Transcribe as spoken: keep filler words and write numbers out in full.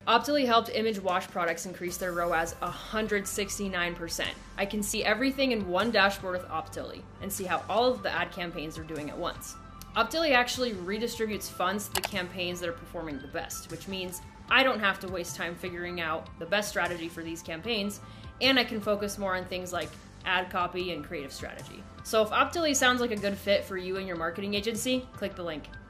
Optily helped image wash products increase their R O A S one hundred sixty-nine percent. I can see everything in one dashboard with Optily and see how all of the ad campaigns are doing at once. Optily actually redistributes funds to the campaigns that are performing the best, which means I don't have to waste time figuring out the best strategy for these campaigns, and I can focus more on things like ad copy and creative strategy. So if Optily sounds like a good fit for you and your marketing agency, click the link.